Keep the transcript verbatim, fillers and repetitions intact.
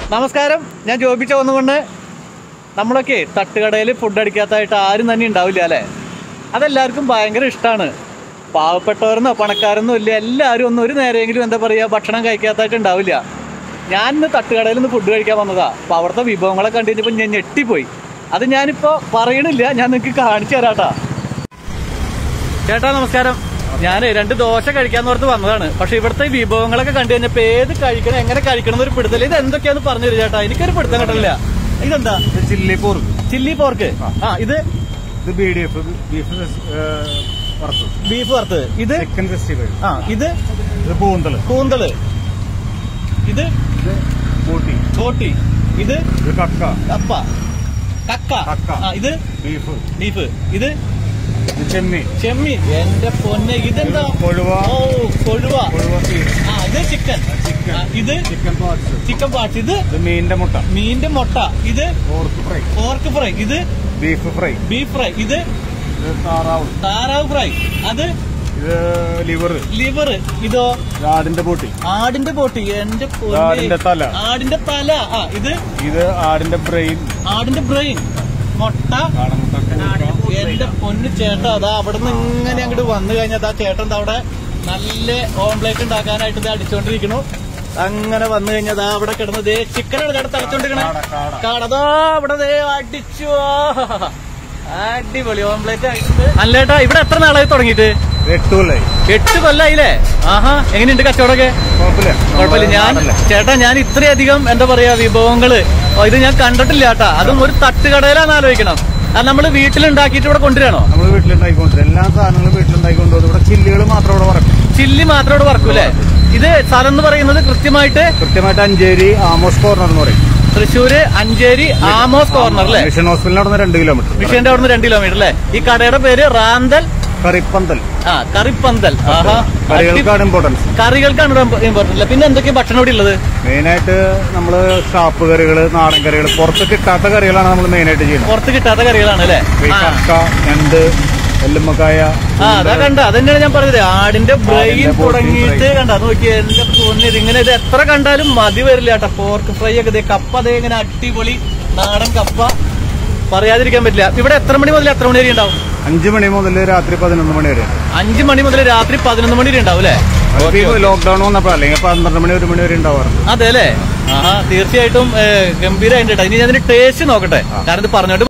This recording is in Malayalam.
നമസ്കാരം, ഞാൻ ജോബിച്ച വന്നുകൊണ്ട് നമ്മളൊക്കെ തട്ടുകടയിൽ ഫുഡ് അടിക്കാത്തതായിട്ട് ആരും തന്നെ ഉണ്ടാവില്ല അല്ലേ? അതെല്ലാവർക്കും ഭയങ്കര ഇഷ്ടമാണ്. പാവപ്പെട്ടവരെന്നോ പണക്കാരെന്നോ ഇല്ല, എല്ലാവരും ഒന്നും ഒരു നേരമെങ്കിലും എന്താ പറയുക ഭക്ഷണം കഴിക്കാത്തതായിട്ട് ഉണ്ടാവില്ല. ഞാൻ ഇന്ന് തട്ടുകടയിൽ നിന്ന് ഫുഡ് കഴിക്കാൻ വന്നതാ. അപ്പോൾ അവിടുത്തെ വിഭവങ്ങളെ കണ്ടു കഴിഞ്ഞപ്പോൾ ഞാൻ ഞെട്ടിപ്പോയി. അത് ഞാനിപ്പോൾ പറയണില്ല, ഞാൻ നിങ്ങൾക്ക് കാണിച്ചു തരാട്ടാ. ചേട്ടാ നമസ്കാരം. ഞാൻ രണ്ട് ദോശ കഴിക്കാന്ന് ഓർത്ത് വന്നതാണ്. പക്ഷെ ഇവിടുത്തെ വിഭവങ്ങളൊക്കെ കണ്ടു കഴിഞ്ഞപ്പോ ഏത് കഴിക്കണം എങ്ങനെ കഴിക്കണം എന്നൊരു പിടുത്തല്ല. ഇത് എന്തൊക്കെയാന്ന് പറഞ്ഞു തരും ചേട്ടാ, എനിക്കൊരു പിടുത്തം കിട്ടില്ല. ഇതെന്താ? Chilli pork. Chilli pork. ആ ഇത് ബീഫ് ബീഫ് വറുത്തത്. ഇത് ചിക്കൻ സിക്സ്റ്റി. ആ ഇത് കൂന്തല്. കൂന്തല്. ഇത് ബോട്ടി. ബോട്ടി. ഇത് കക്ക. കപ്പ. കക്ക. ആ ഇത് ബീഫ്. ബീഫ്. ഇത് ചെമ്മീൻ. ചെമ്മീൻ. എന്റെ പൊന്നെ, ഇതെന്താ? കൊഴുവ. ഓ കൊഴുവ. ആ ഇത് ചിക്കൻ. ഇത് ചിക്കൻ പാർട്സ്. Chicken parts. ഇത് മീനിന്റെ മുട്ട. മീനിന്റെ മുട്ട. ഇത് പോർക്ക് ഫ്രൈ. Pork fry. ഇത് ബീഫ് ഫ്രൈ. Beef fry. ഇത് താറാവ്. താറാവ് ഫ്രൈ. അത് ഇത് ലിവർ. ലിവർ. ഇതോ ആടിന്റെ ബോട്ടി. ആടിന്റെ ബോട്ടി. എന്റെ ആടിന്റെ തല. ആടിന്റെ തല. ആ ഇത് ഇത് ആടിന്റെ ബ്രെയിൻ. ആടിന്റെ ബ്രെയിൻ. മുട്ട. എന്റെ പൊന്ന് ചേട്ടാ, അതാ അവിടെ നിന്ന് ഇങ്ങനെ അങ്ങോട്ട് വന്നു കഴിഞ്ഞാൽ ആ ചേട്ടൻ അവിടെ നല്ല ഓംപ്ലേറ്റ് ഉണ്ടാക്കാനായിട്ട് ഇത് അടിച്ചോണ്ടിരിക്കണു. അങ്ങനെ വന്നു കഴിഞ്ഞാൽ അതാ അവിടെ കിടന്ന് ദേ ചിക്കനാണ് ചേട്ടൻ തളച്ചോണ്ടിരിക്കണേ. കാടതാ അവിടെ ദേ അടിച്ചു. അടിപൊളി ഓംപ്ലേറ്റ് ആയിട്ട്. അല്ലേട്ടാ, ഇവിടെ എത്ര നാളായി തുടങ്ങിയിട്ട്? എട്ട് കൊല്ലായി. എട്ട് കൊല്ലായില്ലേ? ആഹാ, എങ്ങനെയുണ്ട് കച്ചവടമൊക്കെ? കുഴപ്പമില്ല. ഞാൻ ചേട്ടാ ഞാൻ ഇത്രയധികം എന്താ പറയാ വിഭവങ്ങള് ഇത് ഞാൻ കണ്ടിട്ടില്ല ചേട്ടാ. അതും ഒരു തട്ടുകടയിലാന്ന് ആലോചിക്കണം. അത് നമ്മള് വീട്ടിലുണ്ടാക്കിയിട്ട് ഇവിടെ കൊണ്ടുവരണോ? നമ്മൾ വീട്ടിലുണ്ടാക്കിക്കൊണ്ടിരും. എല്ലാ സാധനങ്ങളും വീട്ടിലുണ്ടാക്കിക്കൊണ്ടു. ഇവിടെ ചില്ലികൾ മാത്രം ഇവിടെ വറക്കും. ചില്ലി മാത്രം ഇവിടെ വറക്കും അല്ലേ? ഇത് സ്ഥലം എന്ന് പറയുന്നത് കൃത്യമായിട്ട് കൃത്യമായിട്ട് അഞ്ചേരി ആമോസ് കോർണർ എന്ന് പറയും. തൃശ്ശൂര് അഞ്ചേരി ആമോസ് കോർണർ അല്ലേ? മിഷൻ ഹോസ്പിറ്റലിന്റെ അവിടെ നിന്ന് രണ്ട് കിലോമീറ്റർ. മിഷന്റെ അവിടെ നിന്ന് രണ്ട് കിലോമീറ്റർ അല്ലേ? ഈ കടയുടെ പേര് റാന്തൽ കറിപ്പന്തൽ. ആ കറിപ്പന്തൽ. കറികൾക്കാണ് ഇമ്പോർട്ടൻസ്. കറികൾക്കാണ് ഇമ്പോർട്ടൻസ്. പിന്നെ എന്തൊക്കെയാ ഭക്ഷണം ഇവിടെ ഉള്ളത്? മെയിനായിട്ട് നമ്മള് ഷാപ്പ് കറികള്, നാടൻ കറികൾ, പുറത്ത് കിട്ടാത്ത കറികളാണ് നമ്മൾ മെയിനായിട്ട് ചെയ്യുന്നത്. പുറത്ത് കിട്ടാത്ത കറികളാണ് അല്ലേ? കക്ക, ഞണ്ട്, എല്ലുമ്മക്കായ. ആ അതാ കണ്ട, അതന്നെയാണ് ഞാൻ പറഞ്ഞത്. ആടിന്റെ ബ്രെയിൻ തുടങ്ങിയിട്ട് കണ്ട നോക്കിയ എന്റെ പൊന്നിത്. ഇങ്ങനെ ഇത് എത്ര കണ്ടാലും മതി വരില്ല കേട്ടോ. പോർക്ക് ഫ്രൈ ഒക്കെ, കപ്പ അതേ ഇങ്ങനെ അടിപൊളി നാടൻ കപ്പ, പറയാതിരിക്കാൻ പറ്റില്ല. ഇവിടെ എത്ര മണി മുതൽ എത്ര മണി വരെ ഉണ്ടാവും? അഞ്ചു മണി മുതൽ രാത്രി പതിനൊന്ന് മണി വരെ. അഞ്ചു മണി മുതൽ രാത്രി പതിനൊന്ന് മണി വരെ ഉണ്ടാവും അല്ലേ? ലോക്ക്ഡൌൺ വന്നപ്പോ അല്ലെങ്കിൽ പന്ത്രണ്ട് മണി ഒരു മണി വരെ ഉണ്ടാവാറുണ്ട്. അതെ അല്ലേ? ആഹാ, തീർച്ചയായിട്ടും ഗംഭീരമായിട്ട്. ഇനി ഞാൻ ടേസ്റ്റ് നോക്കട്ടെ, കാരണം ഇത് പറഞ്ഞോട്ട്